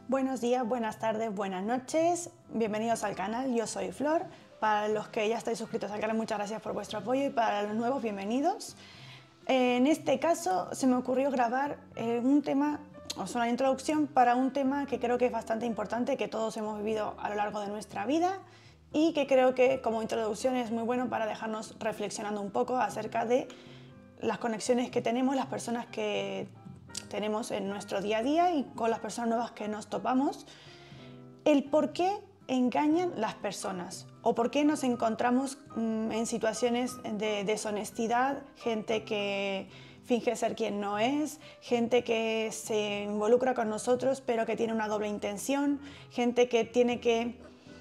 Buenos días, buenas tardes, buenas noches. Bienvenidos al canal, yo soy Flor. Para los que ya estáis suscritos al canal, muchas gracias por vuestro apoyo y para los nuevos, bienvenidos. En este caso se me ocurrió grabar un tema, o sea, una introducción para un tema que creo que es bastante importante, que todos hemos vivido a lo largo de nuestra vida y que creo que como introducción es muy bueno para dejarnos reflexionando un poco acerca de las conexiones que tenemos, las personas que tenemos en nuestro día a día y con las personas nuevas que nos topamos, el por qué engañan las personas o por qué nos encontramos en situaciones de deshonestidad, gente que finge ser quien no es, gente que se involucra con nosotros pero que tiene una doble intención, gente que tiene que,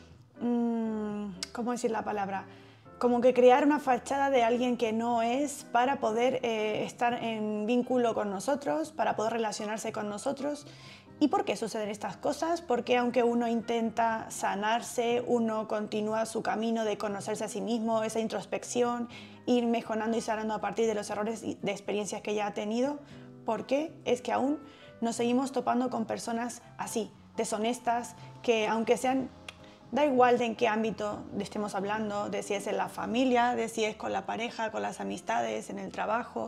¿cómo decir la palabra? Como que crear una fachada de alguien que no es para poder estar en vínculo con nosotros, para poder relacionarse con nosotros. ¿Y por qué suceden estas cosas? Porque aunque uno intenta sanarse, uno continúa su camino de conocerse a sí mismo, esa introspección, ir mejorando y sanando a partir de los errores y de experiencias que ya ha tenido. ¿Por qué? Es que aún nos seguimos topando con personas así, deshonestas, que aunque sean... Da igual de en qué ámbito estemos hablando, de si es en la familia, de si es con la pareja, con las amistades, en el trabajo,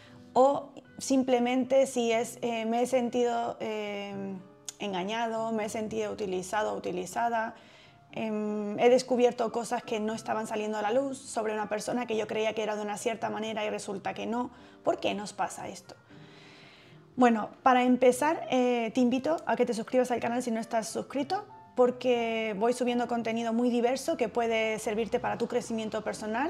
o simplemente si es me he sentido engañado, me he sentido utilizado o utilizada, he descubierto cosas que no estaban saliendo a la luz sobre una persona que yo creía que era de una cierta manera y resulta que no. ¿Por qué nos pasa esto? Bueno, para empezar, te invito a que te suscribas al canal si no estás suscrito, porque voy subiendo contenido muy diverso que puede servirte para tu crecimiento personal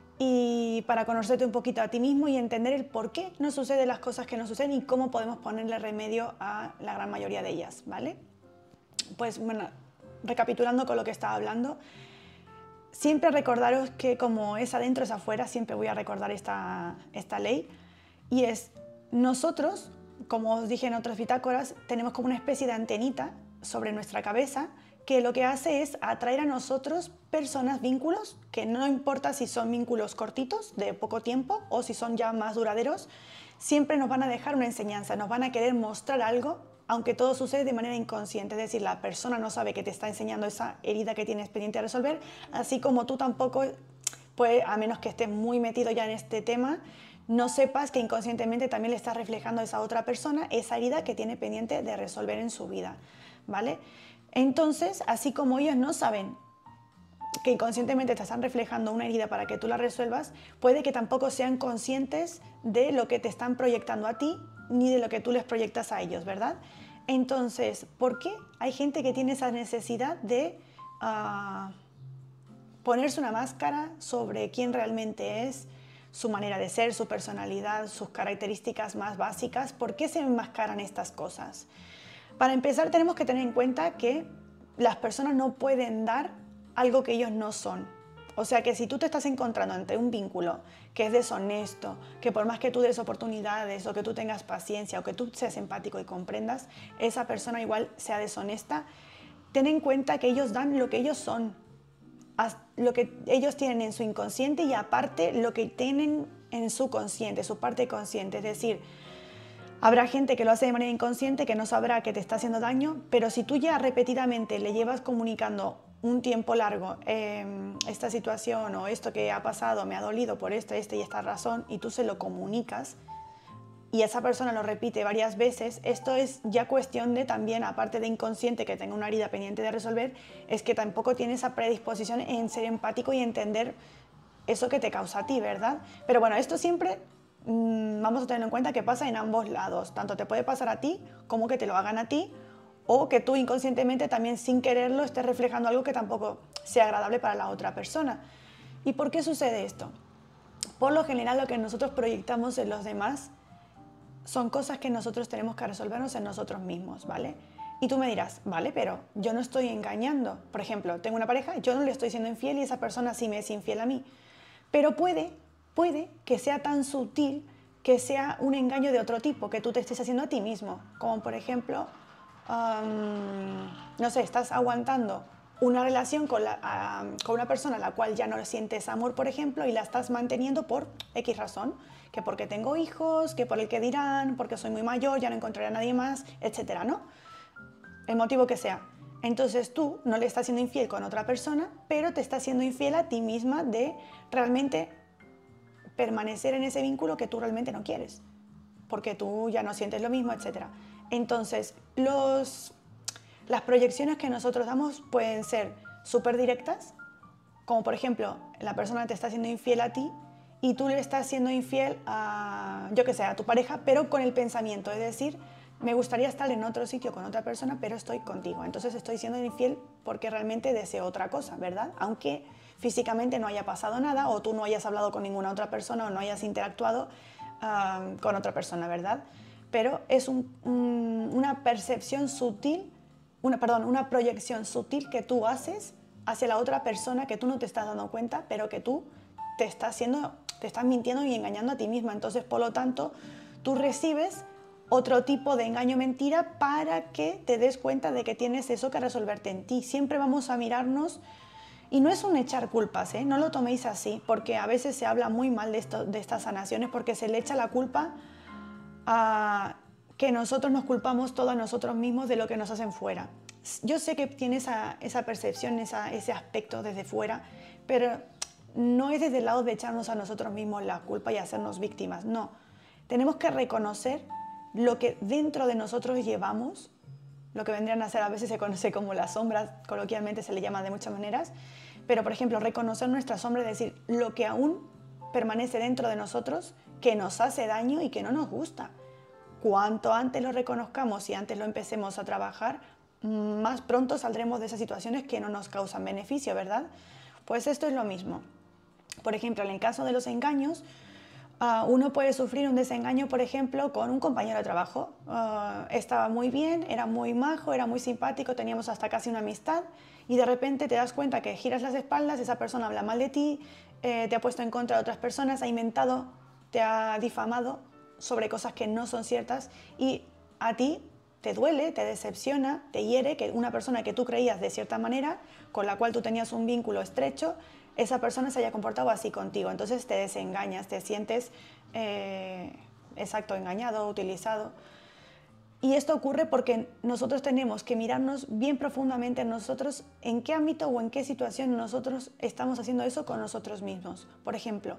y para conocerte un poquito a ti mismo y entender el por qué nos suceden las cosas que nos suceden y cómo podemos ponerle remedio a la gran mayoría de ellas, ¿vale? Pues bueno, recapitulando con lo que estaba hablando, siempre recordaros que como es adentro es afuera, siempre voy a recordar esta ley, y es nosotros, como os dije en otras bitácoras, tenemos como una especie de antenita sobre nuestra cabeza que lo que hace es atraer a nosotros personas, vínculos, que no importa si son vínculos cortitos, de poco tiempo, o si son ya más duraderos, siempre nos van a dejar una enseñanza, nos van a querer mostrar algo, aunque todo sucede de manera inconsciente, es decir, la persona no sabe que te está enseñando esa herida que tienes pendiente a resolver, así como tú tampoco, pues, a menos que estés muy metido ya en este tema, no sepas que inconscientemente también le estás reflejando a esa otra persona esa herida que tiene pendiente de resolver en su vida, ¿vale? Entonces, así como ellos no saben que inconscientemente te están reflejando una herida para que tú la resuelvas, puede que tampoco sean conscientes de lo que te están proyectando a ti ni de lo que tú les proyectas a ellos, ¿verdad? Entonces, ¿por qué hay gente que tiene esa necesidad de ponerse una máscara sobre quién realmente es, su manera de ser, su personalidad, sus características más básicas? ¿Por qué se enmascaran estas cosas? Para empezar, tenemos que tener en cuenta que las personas no pueden dar algo que ellos no son. O sea que si tú te estás encontrando ante un vínculo que es deshonesto, que por más que tú des oportunidades o que tú tengas paciencia o que tú seas empático y comprendas, esa persona igual sea deshonesta, ten en cuenta que ellos dan lo que ellos son, lo que ellos tienen en su inconsciente y aparte lo que tienen en su consciente, su parte consciente. Es decir, habrá gente que lo hace de manera inconsciente, que no sabrá que te está haciendo daño, pero si tú ya repetidamente le llevas comunicando un tiempo largo esta situación o esto que ha pasado, me ha dolido por esta y esta razón, y tú se lo comunicas y esa persona lo repite varias veces, esto es ya cuestión de también, aparte de inconsciente que tenga una herida pendiente de resolver, es que tampoco tiene esa predisposición en ser empático y entender eso que te causa a ti, ¿verdad? Pero bueno, esto siempre vamos a tener en cuenta que pasa en ambos lados. Tanto te puede pasar a ti como que te lo hagan a ti o que tú inconscientemente también sin quererlo estés reflejando algo que tampoco sea agradable para la otra persona. ¿Y por qué sucede esto? Por lo general lo que nosotros proyectamos en los demás son cosas que nosotros tenemos que resolvernos en nosotros mismos, ¿vale? Y tú me dirás, vale, pero yo no estoy engañando. Por ejemplo, tengo una pareja, yo no le estoy siendo infiel y esa persona sí me es infiel a mí. Pero puede que sea tan sutil que sea un engaño de otro tipo, que tú te estés haciendo a ti mismo. Como por ejemplo, no sé, estás aguantando una relación con una persona a la cual ya no le sientes amor, por ejemplo, y la estás manteniendo por X razón, que porque tengo hijos, que por el que dirán, porque soy muy mayor, ya no encontraré a nadie más, etcétera, ¿no? el motivo que sea. Entonces tú no le estás siendo infiel con otra persona, pero te estás siendo infiel a ti misma de realmente permanecer en ese vínculo que tú realmente no quieres, porque tú ya no sientes lo mismo, etc. Entonces, las proyecciones que nosotros damos pueden ser súper directas, como por ejemplo, la persona te está siendo infiel a ti y tú le estás siendo infiel a, yo que sé, a tu pareja, pero con el pensamiento, es decir, me gustaría estar en otro sitio con otra persona, pero estoy contigo. Entonces estoy siendo infiel porque realmente deseo otra cosa, ¿verdad? Aunque físicamente no haya pasado nada o tú no hayas hablado con ninguna otra persona o no hayas interactuado con otra persona, ¿verdad? Pero es una percepción sutil, una proyección sutil que tú haces hacia la otra persona que tú no te estás dando cuenta, pero que tú te estás mintiendo y engañando a ti misma. Entonces, por lo tanto, tú recibes otro tipo de engaño mentira para que te des cuenta de que tienes eso que resolverte en ti. Siempre vamos a mirarnos, y no es un echar culpas, ¿eh? No lo toméis así, porque a veces se habla muy mal de estas sanaciones porque se le echa la culpa a que nosotros nos culpamos todo a nosotros mismos de lo que nos hacen fuera. Yo sé que tiene esa percepción, ese aspecto desde fuera, pero no es desde el lado de echarnos a nosotros mismos la culpa y hacernos víctimas, no. Tenemos que reconocer lo que dentro de nosotros llevamos, lo que vendrían a ser, a veces se conoce como las sombras, coloquialmente se le llama de muchas maneras, pero por ejemplo, reconocer nuestra sombra, es decir, lo que aún permanece dentro de nosotros, que nos hace daño y que no nos gusta. Cuanto antes lo reconozcamos y antes lo empecemos a trabajar, más pronto saldremos de esas situaciones que no nos causan beneficio, ¿verdad? Pues esto es lo mismo. Por ejemplo, en el caso de los engaños, uno puede sufrir un desengaño, por ejemplo, con un compañero de trabajo. Estaba muy bien, era muy majo, era muy simpático, teníamos hasta casi una amistad y de repente te das cuenta que giras las espaldas, esa persona habla mal de ti, te ha puesto en contra de otras personas, ha inventado, te ha difamado sobre cosas que no son ciertas y a ti te duele, te decepciona, te hiere que una persona que tú creías de cierta manera, con la cual tú tenías un vínculo estrecho, esa persona se haya comportado así contigo. Entonces te desengañas, te sientes, engañado, utilizado. Y esto ocurre porque nosotros tenemos que mirarnos bien profundamente en nosotros, en qué ámbito o en qué situación nosotros estamos haciendo eso con nosotros mismos. Por ejemplo,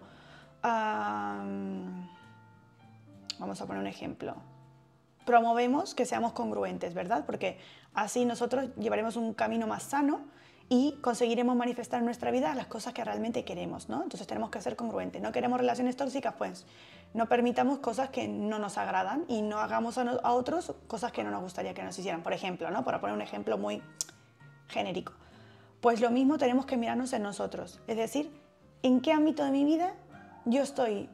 vamos a poner un ejemplo. Promovemos que seamos congruentes, ¿verdad? Porque así nosotros llevaremos un camino más sano y conseguiremos manifestar en nuestra vida las cosas que realmente queremos, ¿no? Entonces tenemos que ser congruentes. No queremos relaciones tóxicas, pues no permitamos cosas que no nos agradan y no hagamos a otros cosas que no nos gustaría que nos hicieran. Por ejemplo, ¿no? Para poner un ejemplo muy genérico. Pues lo mismo tenemos que mirarnos en nosotros. Es decir, ¿en qué ámbito de mi vida yo estoy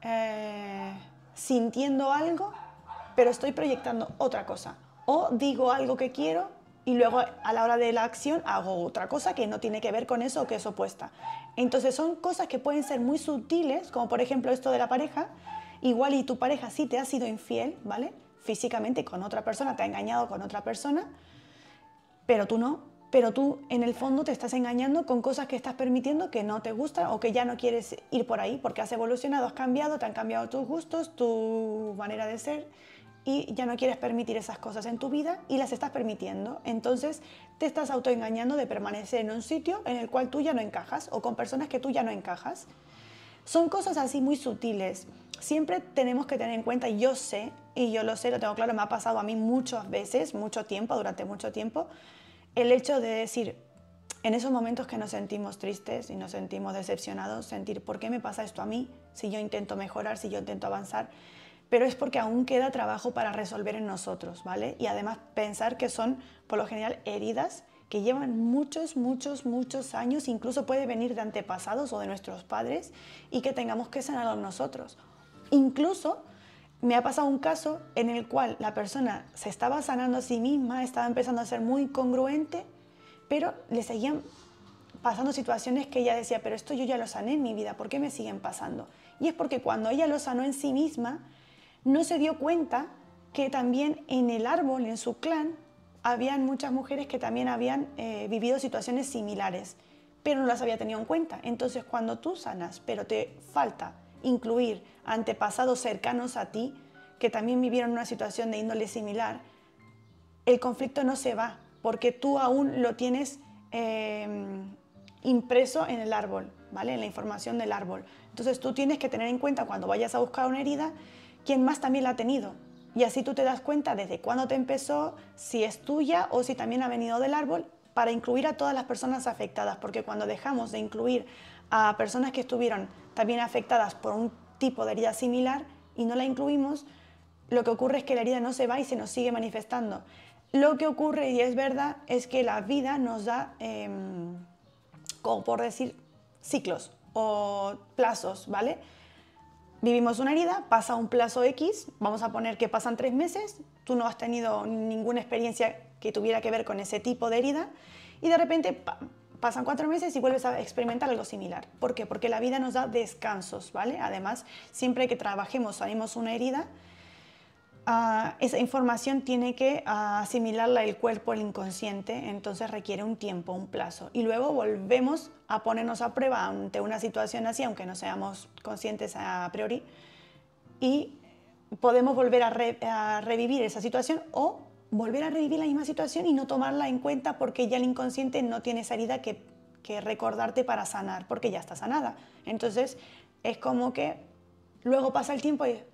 sintiendo algo, pero estoy proyectando otra cosa? O digo algo que quiero y luego a la hora de la acción hago otra cosa que no tiene que ver con eso o que es opuesta. Entonces son cosas que pueden ser muy sutiles, como por ejemplo esto de la pareja. Igual y tu pareja sí te ha sido infiel, ¿vale? Físicamente con otra persona, te ha engañado con otra persona, pero tú no. Pero tú en el fondo te estás engañando con cosas que estás permitiendo que no te gustan o que ya no quieres ir por ahí porque has evolucionado, has cambiado, te han cambiado tus gustos, tu manera de ser y ya no quieres permitir esas cosas en tu vida y las estás permitiendo. Entonces te estás autoengañando de permanecer en un sitio en el cual tú ya no encajas o con personas que tú ya no encajas. Son cosas así muy sutiles. Siempre tenemos que tener en cuenta, y yo sé, y yo lo sé, lo tengo claro, me ha pasado a mí muchas veces, mucho tiempo, durante mucho tiempo, el hecho de decir, en esos momentos que nos sentimos tristes y nos sentimos decepcionados, sentir, ¿por qué me pasa esto a mí? Si yo intento mejorar, si yo intento avanzar, pero es porque aún queda trabajo para resolver en nosotros, ¿vale? Y además pensar que son, por lo general, heridas que llevan muchos, muchos, muchos años, incluso puede venir de antepasados o de nuestros padres, y que tengamos que sanarlos nosotros. Incluso me ha pasado un caso en el cual la persona se estaba sanando a sí misma, estaba empezando a ser muy congruente, pero le seguían pasando situaciones que ella decía, pero esto yo ya lo sané en mi vida, ¿por qué me siguen pasando? Y es porque cuando ella lo sanó en sí misma, no se dio cuenta que también en el árbol, en su clan, habían muchas mujeres que también habían vivido situaciones similares, pero no las había tenido en cuenta. Entonces, cuando tú sanas, pero te falta incluir antepasados cercanos a ti, que también vivieron una situación de índole similar, el conflicto no se va, porque tú aún lo tienes impreso en el árbol, ¿vale? En la información del árbol. Entonces tú tienes que tener en cuenta cuando vayas a buscar una herida, quién más también la ha tenido. Y así tú te das cuenta desde cuándo te empezó, si es tuya o si también ha venido del árbol, para incluir a todas las personas afectadas, porque cuando dejamos de incluir a personas que estuvieron también afectadas por un tipo de herida similar y no la incluimos, lo que ocurre es que la herida no se va y se nos sigue manifestando. Lo que ocurre, y es verdad, es que la vida nos da, como por decir, ciclos o plazos, ¿vale? Vivimos una herida, pasa un plazo X, vamos a poner que pasan 3 meses, tú no has tenido ninguna experiencia que tuviera que ver con ese tipo de herida y de repente pasan 4 meses y vuelves a experimentar algo similar. ¿Por qué? Porque la vida nos da descansos, ¿vale? Además, siempre que trabajemos, sanemos una herida, esa información tiene que asimilarla el cuerpo, el inconsciente, entonces requiere un tiempo, un plazo. Y luego volvemos a ponernos a prueba ante una situación así, aunque no seamos conscientes a priori, y podemos volver a revivir esa situación o volver a revivir la misma situación y no tomarla en cuenta porque ya el inconsciente no tiene esa herida que recordarte para sanar, porque ya está sanada. Entonces es como que luego pasa el tiempo y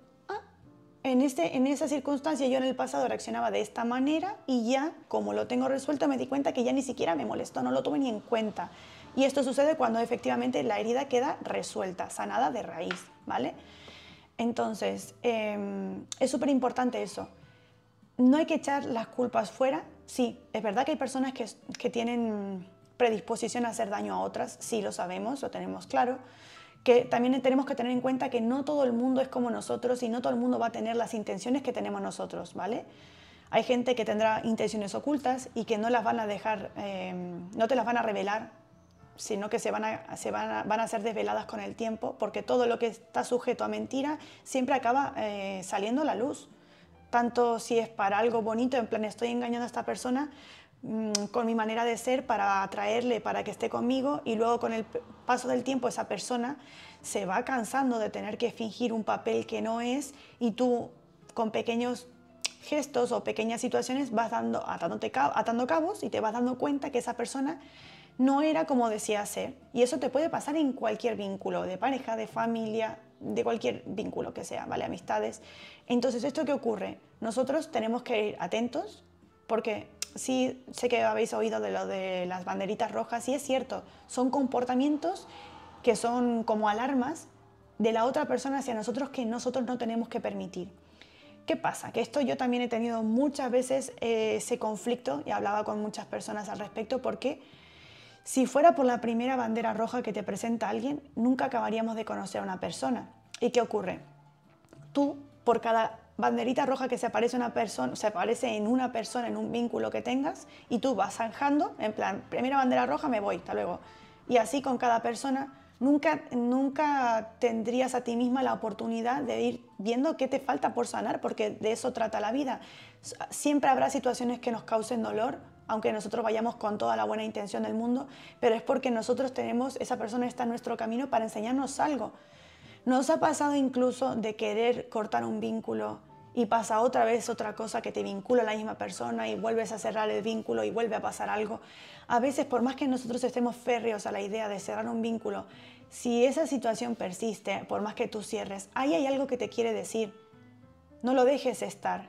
en esa circunstancia yo en el pasado reaccionaba de esta manera y ya, como lo tengo resuelto, me di cuenta que ya ni siquiera me molestó, no lo tuve ni en cuenta. Y esto sucede cuando efectivamente la herida queda resuelta, sanada de raíz, ¿vale? Entonces, es súper importante eso. No hay que echar las culpas fuera. Sí, es verdad que hay personas que tienen predisposición a hacer daño a otras, sí lo sabemos, lo tenemos claro. Que también tenemos que tener en cuenta que no todo el mundo es como nosotros y no todo el mundo va a tener las intenciones que tenemos nosotros, ¿vale? Hay gente que tendrá intenciones ocultas y que no las van a dejar, no te las van a revelar, sino que van a ser desveladas con el tiempo, porque todo lo que está sujeto a mentira siempre acaba saliendo a la luz. Tanto si es para algo bonito, en plan estoy engañando a esta persona, con mi manera de ser para atraerle, para que esté conmigo y luego con el paso del tiempo esa persona se va cansando de tener que fingir un papel que no es y tú con pequeños gestos o pequeñas situaciones vas atando cabos y te vas dando cuenta que esa persona no era como decía ser. Y eso te puede pasar en cualquier vínculo, de pareja, de familia, de cualquier vínculo que sea, ¿vale? Amistades. Entonces, ¿esto qué ocurre? Nosotros tenemos que ir atentos porque sí, sé que habéis oído de lo de las banderitas rojas y es cierto, son comportamientos que son como alarmas de la otra persona hacia nosotros que nosotros no tenemos que permitir. ¿Qué pasa? Que esto yo también he tenido muchas veces ese conflicto y hablaba con muchas personas al respecto porque si fuera por la primera bandera roja que te presenta alguien, nunca acabaríamos de conocer a una persona. ¿Y qué ocurre? Tú, por cada banderita roja que se aparece en una persona, en un vínculo que tengas, y tú vas zanjando, en plan, primera bandera roja, me voy, hasta luego. Y así con cada persona, nunca tendrías a ti misma la oportunidad de ir viendo qué te falta por sanar, porque de eso trata la vida. Siempre habrá situaciones que nos causen dolor, aunque nosotros vayamos con toda la buena intención del mundo, pero es porque nosotros esa persona está en nuestro camino para enseñarnos algo. ¿Nos ha pasado incluso de querer cortar un vínculo y pasa otra vez otra cosa que te vincula a la misma persona y vuelves a cerrar el vínculo y vuelve a pasar algo? A veces, por más que nosotros estemos férreos a la idea de cerrar un vínculo, si esa situación persiste, por más que tú cierres, ahí hay algo que te quiere decir. No lo dejes estar.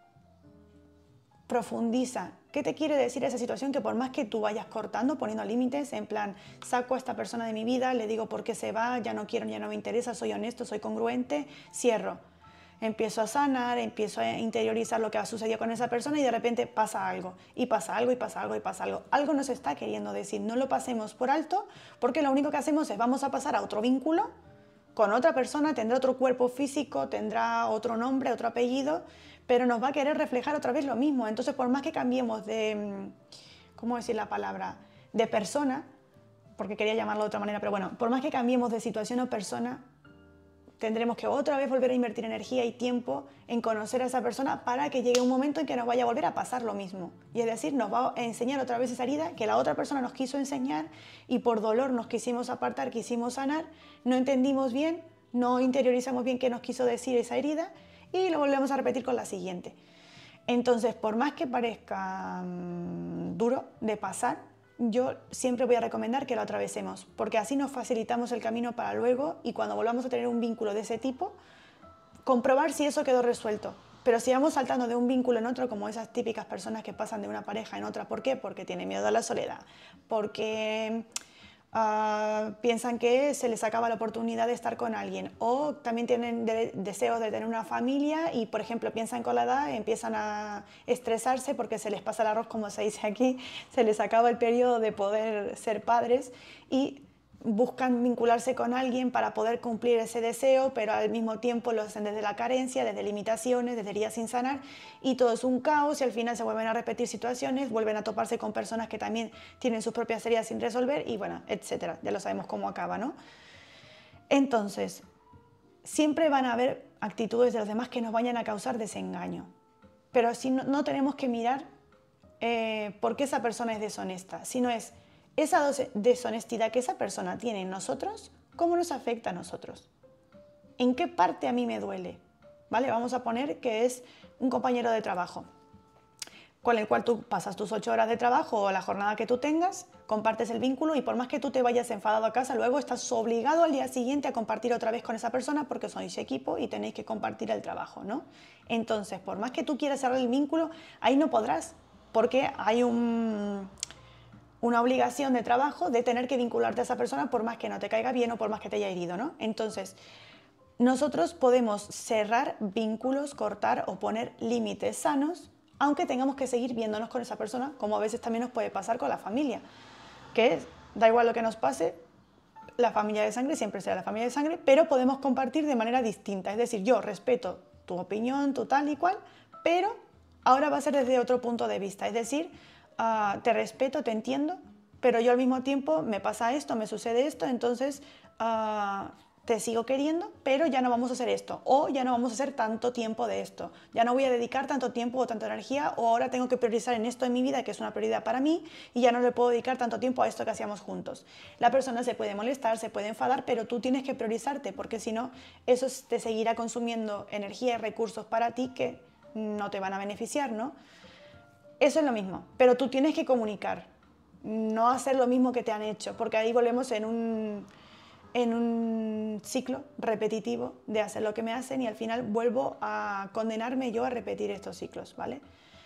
Profundiza. ¿Qué te quiere decir esa situación? Que por más que tú vayas cortando, poniendo límites, en plan, saco a esta persona de mi vida, le digo por qué se va, ya no quiero, ya no me interesa, soy honesto, soy congruente, cierro. Empiezo a sanar, empiezo a interiorizar lo que ha sucedido con esa persona y de repente pasa algo, y pasa algo, y pasa algo, y pasa algo. Algo nos está queriendo decir, no lo pasemos por alto, porque lo único que hacemos es vamos a pasar a otro vínculo con otra persona, tendrá otro cuerpo físico, tendrá otro nombre, otro apellido, pero nos va a querer reflejar otra vez lo mismo. Entonces, por más que cambiemos de, ¿cómo decir la palabra?, de persona, porque quería llamarlo de otra manera, pero bueno, por más que cambiemos de situación o persona, tendremos que otra vez volver a invertir energía y tiempo en conocer a esa persona para que llegue un momento en que nos vaya a volver a pasar lo mismo. Y es decir, nos va a enseñar otra vez esa herida que la otra persona nos quiso enseñar y por dolor nos quisimos apartar, quisimos sanar, no entendimos bien, no interiorizamos bien qué nos quiso decir esa herida y lo volvemos a repetir con la siguiente. Entonces, por más que parezca duro de pasar, yo siempre voy a recomendar que lo atravesemos, porque así nos facilitamos el camino para luego y cuando volvamos a tener un vínculo de ese tipo, comprobar si eso quedó resuelto. Pero si vamos saltando de un vínculo en otro, como esas típicas personas que pasan de una pareja en otra, ¿por qué? Porque tienen miedo a la soledad, porque piensan que se les acaba la oportunidad de estar con alguien, o también tienen deseos de tener una familia y, por ejemplo, piensan con la edad, empiezan a estresarse porque se les pasa el arroz, como se dice aquí, se les acaba el periodo de poder ser padres y buscan vincularse con alguien para poder cumplir ese deseo, pero al mismo tiempo lo hacen desde la carencia, desde limitaciones, desde heridas sin sanar, y todo es un caos y al final se vuelven a repetir situaciones, vuelven a toparse con personas que también tienen sus propias heridas sin resolver y bueno, etcétera. Ya lo sabemos cómo acaba, ¿no? Entonces, siempre van a haber actitudes de los demás que nos vayan a causar desengaño, pero si no tenemos que mirar por qué esa persona es deshonesta, sino es esa deshonestidad que esa persona tiene en nosotros, ¿cómo nos afecta a nosotros? ¿En qué parte a mí me duele? ¿Vale? Vamos a poner que es un compañero de trabajo con el cual tú pasas tus 8 horas de trabajo o la jornada que tú tengas, compartes el vínculo y por más que tú te vayas enfadado a casa, luego estás obligado al día siguiente a compartir otra vez con esa persona porque sois equipo y tenéis que compartir el trabajo, ¿no? Entonces, por más que tú quieras cerrar el vínculo, ahí no podrás porque hay una obligación de trabajo de tener que vincularte a esa persona por más que no te caiga bien o por más que te haya herido, ¿no? Entonces, nosotros podemos cerrar vínculos, cortar o poner límites sanos, aunque tengamos que seguir viéndonos con esa persona, como a veces también nos puede pasar con la familia, que da igual lo que nos pase, la familia de sangre siempre será la familia de sangre, pero podemos compartir de manera distinta, es decir, yo respeto tu opinión, tu tal y cual, pero ahora va a ser desde otro punto de vista, es decir, te respeto, te entiendo, pero yo al mismo tiempo me pasa esto, me sucede esto, entonces te sigo queriendo, pero ya no vamos a hacer esto, o ya no vamos a hacer tanto tiempo de esto, ya no voy a dedicar tanto tiempo o tanta energía, o ahora tengo que priorizar en esto en mi vida, que es una prioridad para mí, y ya no le puedo dedicar tanto tiempo a esto que hacíamos juntos. La persona se puede molestar, se puede enfadar, pero tú tienes que priorizarte, porque si no, eso te seguirá consumiendo energía y recursos para ti que no te van a beneficiar, ¿no? Eso es lo mismo, pero tú tienes que comunicar, no hacer lo mismo que te han hecho, porque ahí volvemos en un ciclo repetitivo de hacer lo que me hacen y al final vuelvo a condenarme yo a repetir estos ciclos, ¿vale?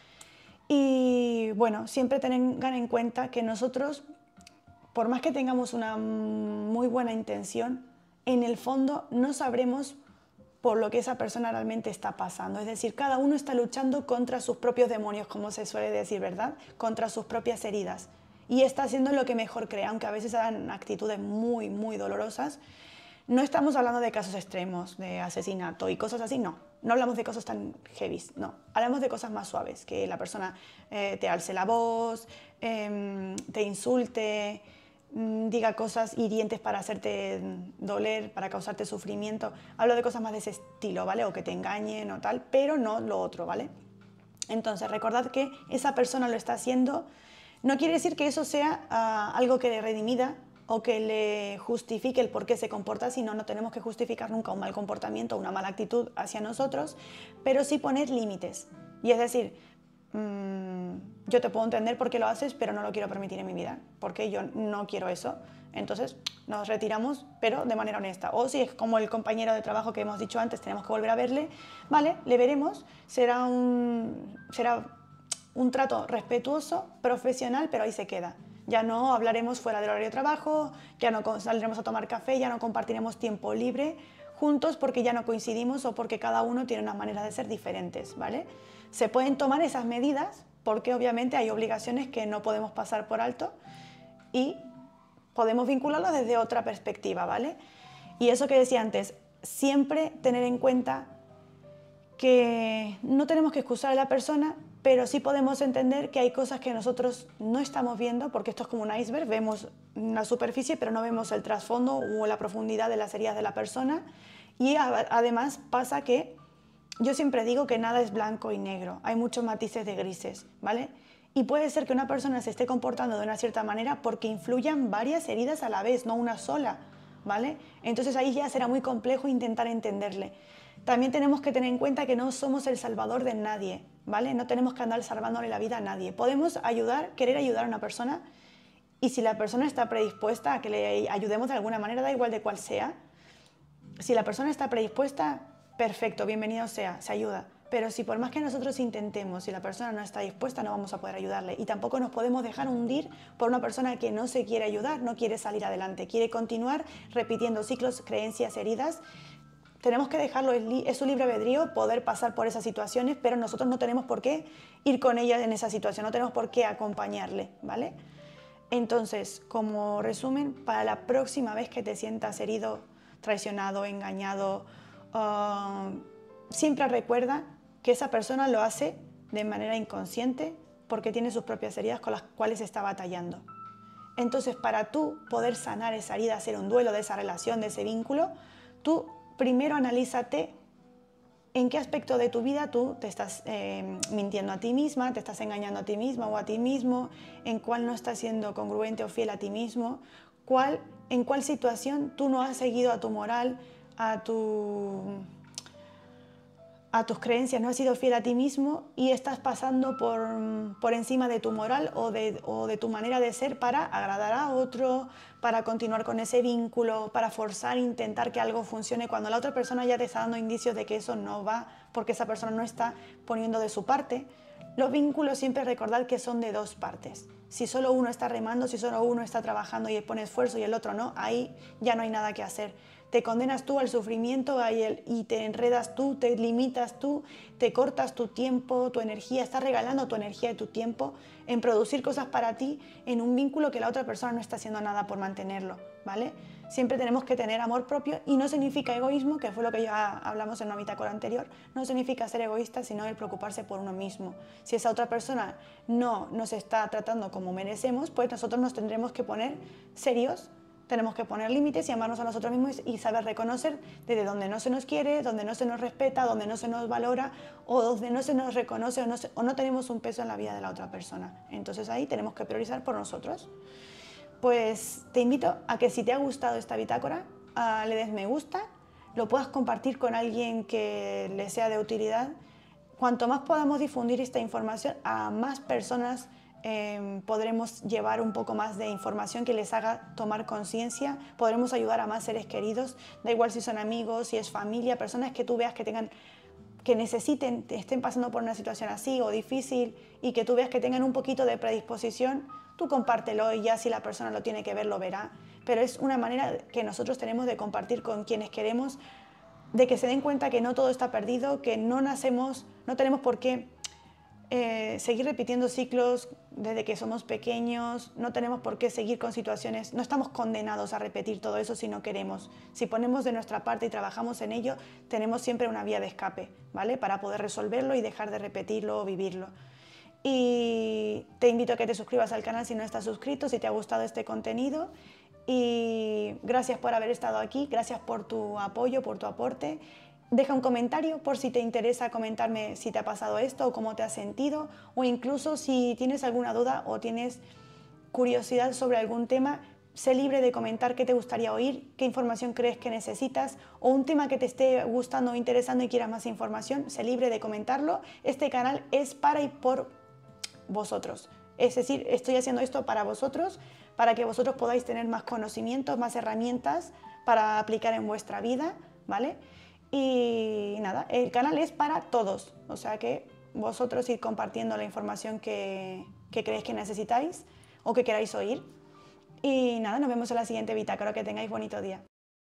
Y bueno, siempre tengan en cuenta que nosotros, por más que tengamos una muy buena intención, en el fondo no sabremos por lo que esa persona realmente está pasando. Es decir, cada uno está luchando contra sus propios demonios, como se suele decir, ¿verdad? Contra sus propias heridas. Y está haciendo lo que mejor cree, aunque a veces hagan actitudes muy, muy dolorosas. No estamos hablando de casos extremos, de asesinato y cosas así, no. No hablamos de cosas tan heavy, no. Hablamos de cosas más suaves, que la persona te alce la voz, te insulte, diga cosas hirientes para hacerte doler, para causarte sufrimiento. Hablo de cosas más de ese estilo, ¿vale? O que te engañen o tal, pero no lo otro, ¿vale? Entonces, recordad que esa persona lo está haciendo. No quiere decir que eso sea algo que le redimida o que le justifique el por qué se comporta, sino no tenemos que justificar nunca un mal comportamiento o una mala actitud hacia nosotros, pero sí poner límites. Y es decir, yo te puedo entender por qué lo haces, pero no lo quiero permitir en mi vida, porque yo no quiero eso. Entonces nos retiramos, pero de manera honesta. O si es como el compañero de trabajo que hemos dicho antes, tenemos que volver a verle, vale, le veremos, será un trato respetuoso, profesional, pero ahí se queda. Ya no hablaremos fuera del horario de trabajo, ya no saldremos a tomar café, ya no compartiremos tiempo libre juntos porque ya no coincidimos o porque cada uno tiene unas maneras de ser diferentes, ¿vale? Se pueden tomar esas medidas porque obviamente hay obligaciones que no podemos pasar por alto y podemos vincularlo desde otra perspectiva, ¿vale? Y eso que decía antes, siempre tener en cuenta que no tenemos que excusar a la persona, pero sí podemos entender que hay cosas que nosotros no estamos viendo, porque esto es como un iceberg, vemos la superficie, pero no vemos el trasfondo o la profundidad de las heridas de la persona. Y además pasa que yo siempre digo que nada es blanco y negro, hay muchos matices de grises, ¿vale? Y puede ser que una persona se esté comportando de una cierta manera porque influyan varias heridas a la vez, no una sola, ¿vale? Entonces ahí ya será muy complejo intentar entenderle. También tenemos que tener en cuenta que no somos el salvador de nadie. ¿vale? No tenemos que andar salvándole la vida a nadie. Podemos ayudar, querer ayudar a una persona, y si la persona está predispuesta a que le ayudemos de alguna manera, da igual de cuál sea, si la persona está predispuesta, perfecto, bienvenido sea, se ayuda. Pero si por más que nosotros intentemos, si la persona no está dispuesta, no vamos a poder ayudarle. Y tampoco nos podemos dejar hundir por una persona que no se quiere ayudar, no quiere salir adelante, quiere continuar repitiendo ciclos, creencias, heridas. Tenemos que dejarlo, es su libre albedrío poder pasar por esas situaciones, pero nosotros no tenemos por qué ir con ella en esa situación, no tenemos por qué acompañarle, ¿vale? Entonces, como resumen, para la próxima vez que te sientas herido, traicionado, engañado, siempre recuerda que esa persona lo hace de manera inconsciente porque tiene sus propias heridas con las cuales está batallando. Entonces, para tú poder sanar esa herida, hacer un duelo de esa relación, de ese vínculo, tú primero analízate en qué aspecto de tu vida tú te estás mintiendo a ti misma, te estás engañando a ti misma o a ti mismo, en cuál no estás siendo congruente o fiel a ti mismo, en cuál situación tú no has seguido a tu moral, a tus creencias, no has sido fiel a ti mismo y estás pasando por encima de tu moral o de tu manera de ser para agradar a otro, para continuar con ese vínculo, para forzar, intentar que algo funcione cuando la otra persona ya te está dando indicios de que eso no va porque esa persona no está poniendo de su parte. Los vínculos siempre recordad que son de dos partes. Si solo uno está remando, si solo uno está trabajando y pone esfuerzo y el otro no, ahí ya no hay nada que hacer. Te condenas tú al sufrimiento y te enredas tú, te limitas tú, te cortas tu tiempo, tu energía, estás regalando tu energía y tu tiempo en producir cosas para ti en un vínculo que la otra persona no está haciendo nada por mantenerlo, ¿vale? Siempre tenemos que tener amor propio y no significa egoísmo, que fue lo que ya hablamos en una bitácora anterior, no significa ser egoísta, sino el preocuparse por uno mismo. Si esa otra persona no nos está tratando como merecemos, pues nosotros nos tendremos que poner serios. Tenemos que poner límites y amarnos a nosotros mismos y saber reconocer desde donde no se nos quiere, donde no se nos respeta, donde no se nos valora o donde no se nos reconoce o no tenemos un peso en la vida de la otra persona. Entonces ahí tenemos que priorizar por nosotros. Pues te invito a que si te ha gustado esta bitácora, le des me gusta, lo puedas compartir con alguien que le sea de utilidad. Cuanto más podamos difundir esta información a más personas, podremos llevar un poco más de información que les haga tomar conciencia, podremos ayudar a más seres queridos, da igual si son amigos, si es familia, personas que tú veas que necesiten, estén pasando por una situación así o difícil y que tú veas que tengan un poquito de predisposición, tú compártelo y ya si la persona lo tiene que ver, lo verá. Pero es una manera que nosotros tenemos de compartir con quienes queremos, de que se den cuenta que no todo está perdido, que no tenemos por qué seguir repitiendo ciclos desde que somos pequeños, no tenemos por qué seguir con situaciones, no estamos condenados a repetir todo eso si no queremos. Si ponemos de nuestra parte y trabajamos en ello, tenemos siempre una vía de escape, ¿vale? Para poder resolverlo y dejar de repetirlo o vivirlo. Y te invito a que te suscribas al canal si no estás suscrito, si te ha gustado este contenido. Y gracias por haber estado aquí, gracias por tu apoyo, por tu aporte. Deja un comentario por si te interesa comentarme si te ha pasado esto o cómo te has sentido, o incluso si tienes alguna duda o tienes curiosidad sobre algún tema, sé libre de comentar qué te gustaría oír, qué información crees que necesitas o un tema que te esté gustando o interesando y quieras más información, sé libre de comentarlo. Este canal es para y por vosotros. Es decir, estoy haciendo esto para vosotros, para que vosotros podáis tener más conocimientos, más herramientas para aplicar en vuestra vida, ¿vale? Y nada, el canal es para todos, o sea que vosotros ir compartiendo la información que creéis que necesitáis o que queráis oír. Y nada, nos vemos en la siguiente bitácora, que tengáis bonito día.